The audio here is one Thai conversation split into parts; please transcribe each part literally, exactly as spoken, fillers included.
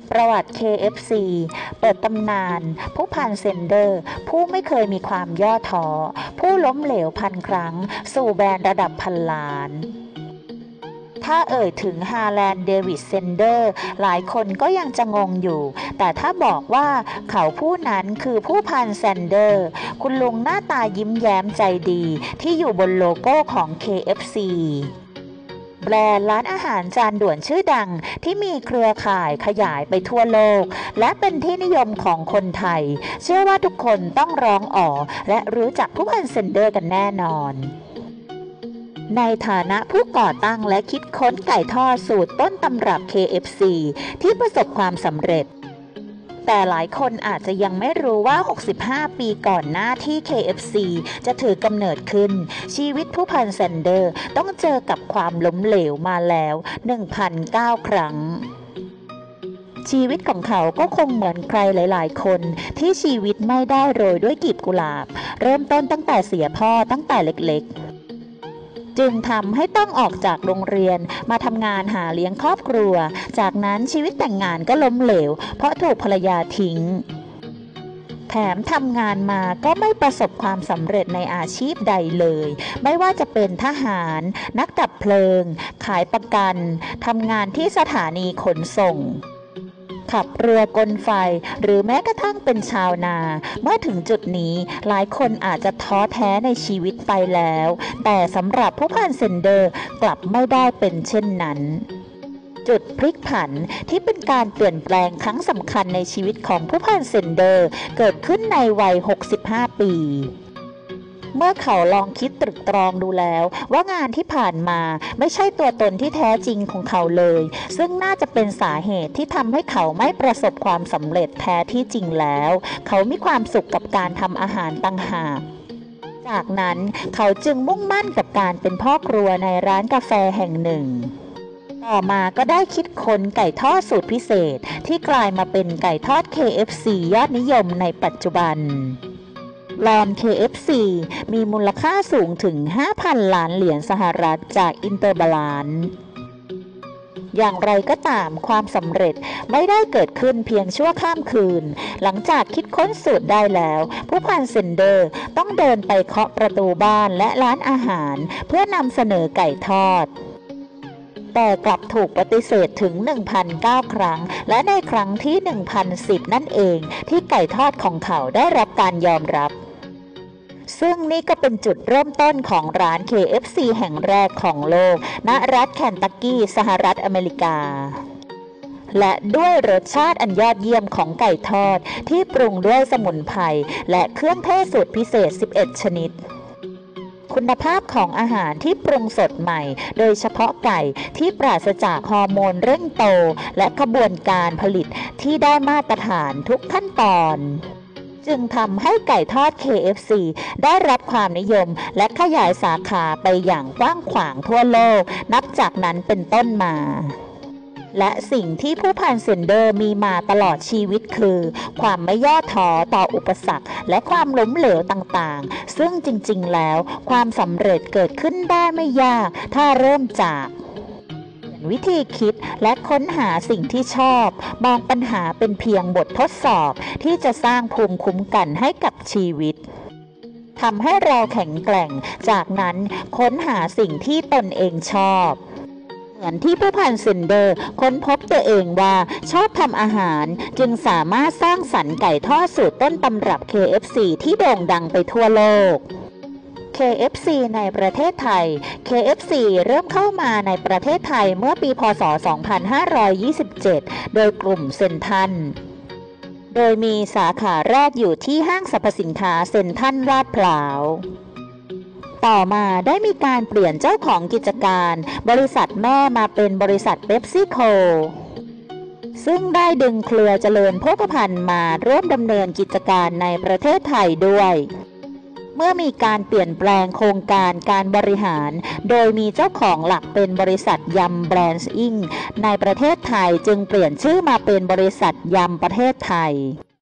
ประวัติ เค เอฟ ซี เปิดตำนานผู้พันเซนเดอร์ผู้ไม่เคยมีความย่อท้อผู้ล้มเหลวพันครั้งสู่แบรนด์ระดับพันล้านถ้าเอ่ยถึงฮาแลนด์เดวิดเซนเดอร์หลายคนก็ยังจะงงอยู่แต่ถ้าบอกว่าเขาผู้นั้นคือผู้พันแซนเดอร์คุณลุงหน้าตายิ้มแย้มใจดีที่อยู่บนโลโก้ของ เค เอฟ ซี แบรนด์ร้านอาหารจานด่วนชื่อดังที่มีเครือข่ายขยายไปทั่วโลกและเป็นที่นิยมของคนไทยเชื่อว่าทุกคนต้องร้องอ๋อและรู้จักผู้พันเซนเดอร์กันแน่นอนในฐานะผู้ก่อตั้งและคิดค้นไก่ทอดสูตรต้นตำรับ เค เอฟ ซี ที่ประสบความสำเร็จแต่หลายคนอาจจะยังไม่รู้ว่าหกสิบห้าปีก่อนหน้าที่ เค เอฟ ซี จะถือกำเนิดขึ้นชีวิตผู้พันแซนเดอร์ต้องเจอกับความล้มเหลวมาแล้ว หนึ่งพันเก้า ครั้งชีวิตของเขาก็คงเหมือนใครหลายๆคนที่ชีวิตไม่ได้โรยด้วยกลีบกุหลาบเริ่มต้นตั้งแต่เสียพ่อตั้งแต่เล็กๆจึงทำให้ต้องออกจากโรงเรียนมาทำงานหาเลี้ยงครอบครัวจากนั้นชีวิตแต่งงานก็ล้มเหลวเพราะถูกภรรยาทิ้งแถมทำงานมาก็ไม่ประสบความสำเร็จในอาชีพใดเลยไม่ว่าจะเป็นทหารนักดับเพลิงขายประกันทำงานที่สถานีขนส่งขับเรือกลไฟหรือแม้กระทั่งเป็นชาวนาเมื่อถึงจุดนี้หลายคนอาจจะท้อแท้ในชีวิตไปแล้วแต่สำหรับผู้พันเซนเดอร์กลับไม่ได้เป็นเช่นนั้นจุดพลิกผันที่เป็นการเปลี่ยนแปลงครั้งสำคัญในชีวิตของผู้พันเซนเดอร์เกิดขึ้นในวัยหกสิบห้าปีเมื่อเขาลองคิดตรึกตรองดูแล้วว่างานที่ผ่านมาไม่ใช่ตัวตนที่แท้จริงของเขาเลยซึ่งน่าจะเป็นสาเหตุที่ทำให้เขาไม่ประสบความสำเร็จแท้ที่จริงแล้วเขามีความสุขกับการทำอาหารต่างหากจากนั้นเขาจึงมุ่งมั่นกับการเป็นพ่อครัวในร้านกาแฟแห่งหนึ่งต่อมาก็ได้คิดค้นไก่ทอดสูตรพิเศษที่กลายมาเป็นไก่ทอด เค เอฟ ซี ยอดนิยมในปัจจุบันแบรนด์ เค เอฟ ซี มีมูลค่าสูงถึง ห้าพัน ล้านเหรียญสหรัฐจากอินเตอร์บาลานซ์อย่างไรก็ตามความสำเร็จไม่ได้เกิดขึ้นเพียงชั่วข้ามคืนหลังจากคิดค้นสูตรได้แล้วผู้พันเซนเดอร์ต้องเดินไปเคาะประตูบ้านและร้านอาหารเพื่อนำเสนอไก่ทอดแต่กลับถูกปฏิเสธถึง หนึ่งพันเก้า ครั้งและในครั้งที่ หนึ่งพันสิบ นั่นเองที่ไก่ทอดของเขาได้รับการยอมรับซึ่งนี่ก็เป็นจุดเริ่มต้นของร้าน เค เอฟ ซี แห่งแรกของโลกณรัฐแคนตักกี้สหรัฐอเมริกาและด้วยรสชาติอันยอดเยี่ยมของไก่ทอดที่ปรุงด้วยสมุนไพรและเครื่องเทศสูตรพิเศษสิบเอ็ดชนิดคุณภาพของอาหารที่ปรุงสดใหม่โดยเฉพาะไก่ที่ปราศจากฮอร์โมนเร่งโตและกระบวนการผลิตที่ได้มาตรฐานทุกขั้นตอนจึงทำให้ไก่ทอด เค เอฟ ซี ได้รับความนิยมและขยายสาขาไปอย่างกว้างขวางทั่วโลกนับจากนั้นเป็นต้นมาและสิ่งที่ผู้พันเซนเดอร์มีมาตลอดชีวิตคือความไม่ย่อท้อต่ออุปสรรคและความล้มเหลวต่างๆซึ่งจริงๆแล้วความสำเร็จเกิดขึ้นได้ไม่ยากถ้าเริ่มจากวิธีคิดและค้นหาสิ่งที่ชอบมองปัญหาเป็นเพียงบททดสอบที่จะสร้างภูมิคุ้มกันให้กับชีวิตทำให้เราแข็งแกร่งจากนั้นค้นหาสิ่งที่ตนเองชอบเหมือนที่ผู้พันเซนเดอร์ค้นพบตัวเองว่าชอบทำอาหารจึงสามารถสร้างสรรค์ไก่ทอดสูตรต้นตำรับ เค เอฟ ซี ที่โด่งดังไปทั่วโลก เค เอฟ ซี ในประเทศไทย เค เอฟ ซี เริ่มเข้ามาในประเทศไทยเมื่อปี พ.ศ. สองพันห้าร้อยยี่สิบเจ็ด โดยกลุ่มเซ็นทรัลโดยมีสาขาแรกอยู่ที่ห้างสรรพสินค้าเซ็นทรัลลาดพร้าวต่อมาได้มีการเปลี่ยนเจ้าของกิจการบริษัทแม่มาเป็นบริษัทเป๊ปซี่โคซึ่งได้ดึงเครือเจริญโภคภัณฑ์มาร่วมดำเนินกิจการในประเทศไทยด้วยเมื่อมีการเปลี่ยนแปลงโครงการการบริหารโดยมีเจ้าของหลักเป็นบริษัทยำแบรนด์อิงในประเทศไทยจึงเปลี่ยนชื่อมาเป็นบริษัทยำประเทศไทย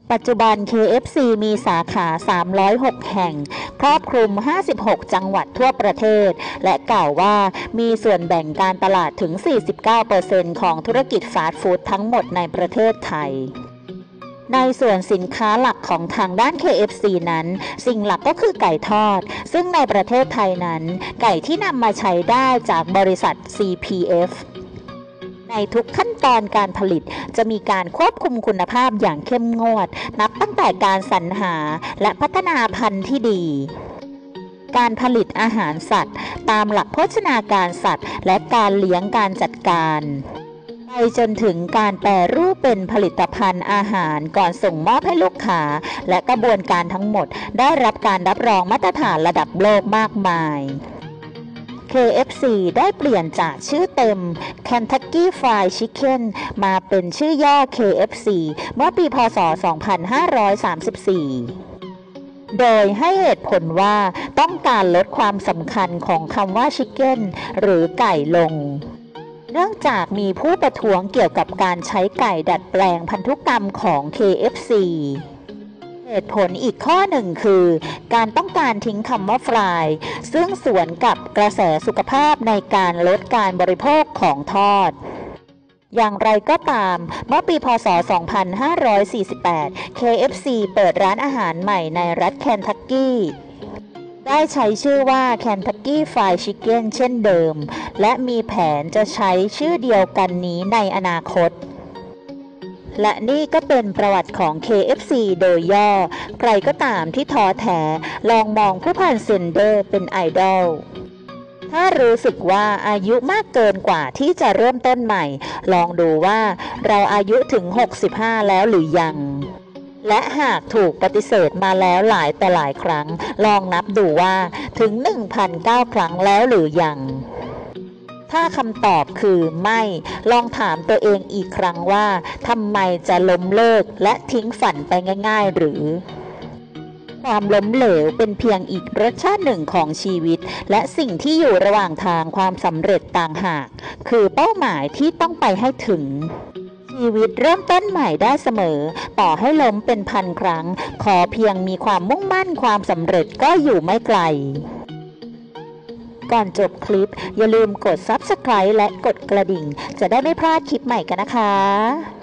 ปัจจุบัน เค เอฟ ซี มีสาขา สามร้อยหก แห่ง ครอบคลุม ห้าสิบหก จังหวัดทั่วประเทศ และกล่าวว่ามีส่วนแบ่งการตลาดถึง สี่สิบเก้าเปอร์เซ็นต์ ของธุรกิจฟาสต์ฟู้ดทั้งหมดในประเทศไทย ในส่วนสินค้าหลักของทางด้าน เค เอฟ ซี นั้นสิ่งหลักก็คือไก่ทอดซึ่งในประเทศไทยนั้นไก่ที่นำมาใช้ได้จากบริษัท ซี พี เอฟ ในทุกขั้นตอนการผลิตจะมีการควบคุมคุณภาพอย่างเข้มงวดนับตั้งแต่การสรรหาและพัฒนาพันธุ์ที่ดีการผลิตอาหารสัตว์ตามหลักโภชนาการสัตว์และการเลี้ยงการจัดการไปจนถึงการแปรรูปเป็นผลิตภัณฑ์อาหารก่อนส่งมอบให้ลูกค้าและกระบวนการทั้งหมดได้รับการรับรองมาตรฐานระดับโลกมากมาย เค เอฟ ซี ได้เปลี่ยนจากชื่อเต็ม Kentucky Fried Chicken มาเป็นชื่อย่อ เค เอฟ ซี เมื่อปี พ.ศ. สองพันห้าร้อยสามสิบสี่ โดยให้เหตุผลว่าต้องการลดความสำคัญของคำว่า Chicken หรือไก่ลงเนื่องจากมีผู้ประท้วงเกี่ยวกับการใช้ไก่ดัดแปลงพันธุกรรมของ เค เอฟ ซี เหตุผลอีกข้อหนึ่งคือการต้องการทิ้งคำว่าฟรายซึ่งสวนกับกระแสสุขภาพในการลดการบริโภคของทอดอย่างไรก็ตามเมื่อปี พ.ศ. สองพันห้าร้อยสี่สิบแปด เค เอฟ ซี เปิดร้านอาหารใหม่ในรัฐเคนทักกี้ได้ใช้ชื่อว่า Kentucky Fried Chicken เช่นเดิมและมีแผนจะใช้ชื่อเดียวกันนี้ในอนาคตและนี่ก็เป็นประวัติของ เค เอฟ ซี โดยย่อใครก็ตามที่ท้อแท้ลองมองผู้พันเซนเดอร์เป็นไอดอลถ้ารู้สึกว่าอายุมากเกินกว่าที่จะเริ่มต้นใหม่ลองดูว่าเราอายุถึงหกสิบห้าแล้วหรือยังและหากถูกปฏิเสธมาแล้วหลายแต่หลายครั้งลองนับดูว่าถึง หนึ่งพันเก้า ครั้งแล้วหรือยังถ้าคำตอบคือไม่ลองถามตัวเองอีกครั้งว่าทำไมจะล้มเลิกและทิ้งฝันไปง่ายๆหรือความล้มเหลวเป็นเพียงอีกรสชาติหนึ่งของชีวิตและสิ่งที่อยู่ระหว่างทางความสำเร็จต่างหากคือเป้าหมายที่ต้องไปให้ถึงชีวิตเริ่มต้นใหม่ได้เสมอต่อให้ล้มเป็นพันครั้งขอเพียงมีความมุ่งมั่นความสำเร็จก็อยู่ไม่ไกลก่อนจบคลิปอย่าลืมกด ซับสไครบ์ และกดกระดิ่งจะได้ไม่พลาดคลิปใหม่กันนะคะ